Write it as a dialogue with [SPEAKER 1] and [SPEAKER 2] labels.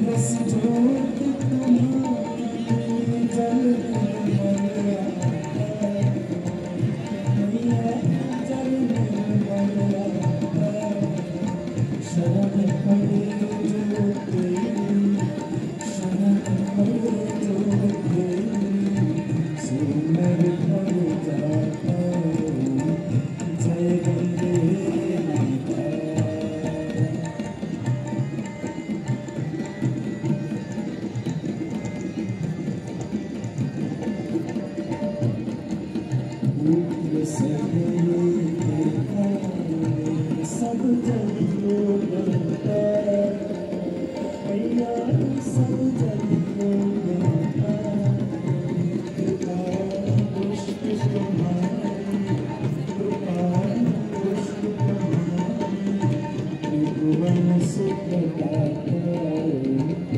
[SPEAKER 1] बस जोत तुम्हारी जलने मन आता है, मैया जलने मन आता है। शरण पड़े जो तेरी, शरण पड़े जो तेरी, सिमर पड़ जाता है, जय वंदे माता। भूख से मेरे खाने सब जग को बनता है, मैया सब जग को बनता है। कृपा पुष्प तुम्हारी, कृपा पुष्प तुम्हारी, त्रिभुवन सुख दाता है।